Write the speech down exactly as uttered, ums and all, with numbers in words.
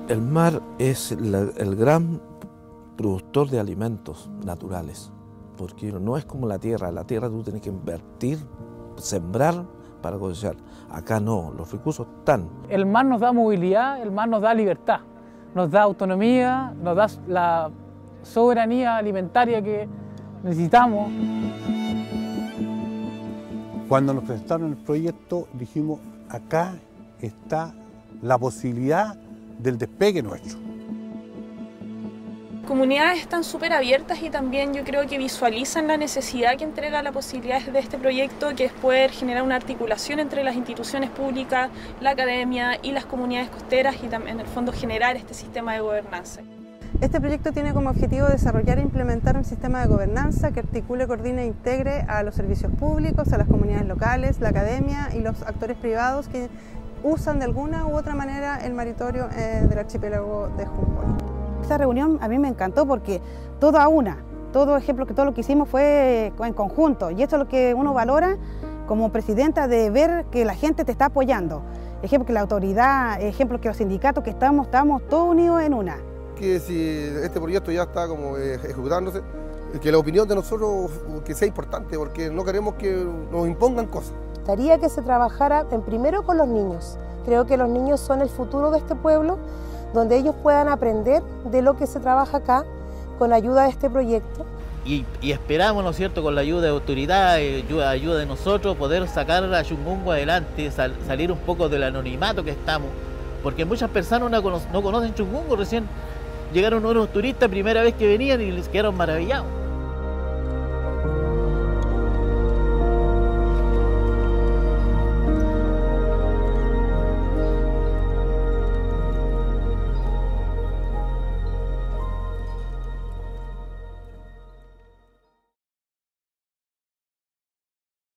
El mar es la, el gran productor de alimentos naturales, porque no es como la tierra. La tierra tú tienes que invertir, sembrar para cosechar. Acá no, los recursos están. El mar nos da movilidad, el mar nos da libertad, nos da autonomía, nos da la soberanía alimentaria que necesitamos. Cuando nos presentaron el proyecto dijimos, acá está la posibilidad del despegue nuestro. Comunidades están súper abiertas y también yo creo que visualizan la necesidad que entrega la posibilidad de este proyecto, que es poder generar una articulación entre las instituciones públicas, la academia y las comunidades costeras y también en el fondo generar este sistema de gobernanza. Este proyecto tiene como objetivo desarrollar e implementar un sistema de gobernanza que articule, coordine e integre a los servicios públicos, a las comunidades locales, la academia y los actores privados que usan de alguna u otra manera el maritorio eh, del archipiélago de Humboldt. Esta reunión a mí me encantó porque todo a una, todo ejemplo que todo lo que hicimos fue en conjunto y esto es lo que uno valora como presidenta, de ver que la gente te está apoyando, ejemplo que la autoridad, ejemplo que los sindicatos, que estamos, estamos todos unidos en una. Que si este proyecto ya está como ejecutándose, que la opinión de nosotros que sea importante, porque no queremos que nos impongan cosas. Me gustaría que se trabajara en primero con los niños. Creo que los niños son el futuro de este pueblo, donde ellos puedan aprender de lo que se trabaja acá con ayuda de este proyecto. Y, y esperamos, ¿no es cierto?, con la ayuda de autoridades, ayuda, ayuda de nosotros, poder sacar a Chungungo adelante, sal, salir un poco del anonimato que estamos, porque muchas personas no, cono no conocen Chungungo, recién llegaron unos turistas primera vez que venían y les quedaron maravillados.